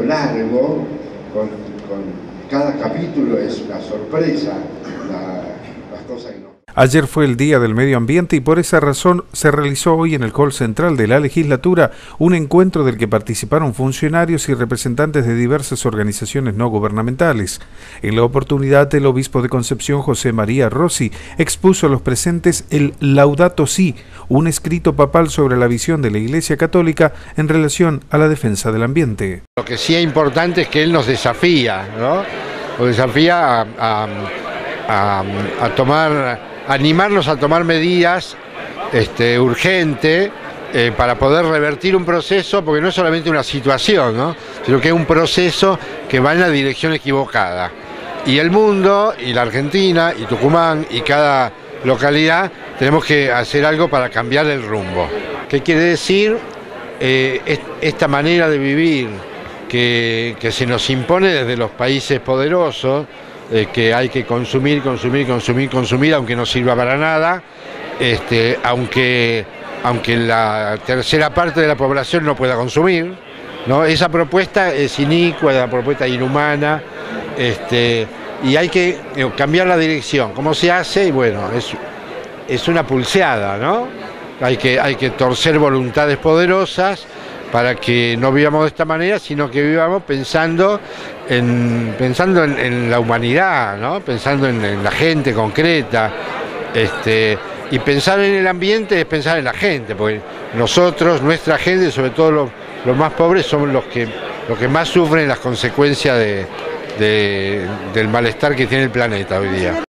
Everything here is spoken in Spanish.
libro largo, con cada capítulo es una sorpresa, las cosas que no. Ayer fue el Día del Medio Ambiente y por esa razón se realizó hoy en el hall central de la legislatura un encuentro del que participaron funcionarios y representantes de diversas organizaciones no gubernamentales. En la oportunidad, el obispo de Concepción, José María Rossi, expuso a los presentes el Laudato Si, un escrito papal sobre la visión de la Iglesia Católica en relación a la defensa del ambiente. Lo que sí es importante es que él nos desafía, ¿no? Nos desafía animarnos a tomar medidas urgentes para poder revertir un proceso, porque no es solamente una situación, ¿no? Sino que es un proceso que va en la dirección equivocada. Y el mundo, y la Argentina, y Tucumán, y cada localidad, tenemos que hacer algo para cambiar el rumbo. ¿Qué quiere decir? Esta manera de vivir que se nos impone desde los países poderosos, que hay que consumir, aunque no sirva para nada, aunque la tercera parte de la población no pueda consumir, ¿no? Esa propuesta es inicua, es una propuesta inhumana, y hay que cambiar la dirección. ¿Cómo se hace? Y bueno, es una pulseada, ¿no? Hay que torcer voluntades poderosas para que no vivamos de esta manera, sino que vivamos pensando en la humanidad, ¿no? Pensando en la gente concreta, y pensar en el ambiente es pensar en la gente, porque nosotros, nuestra gente, sobre todo los más pobres, somos los que más sufren las consecuencias del malestar que tiene el planeta hoy día.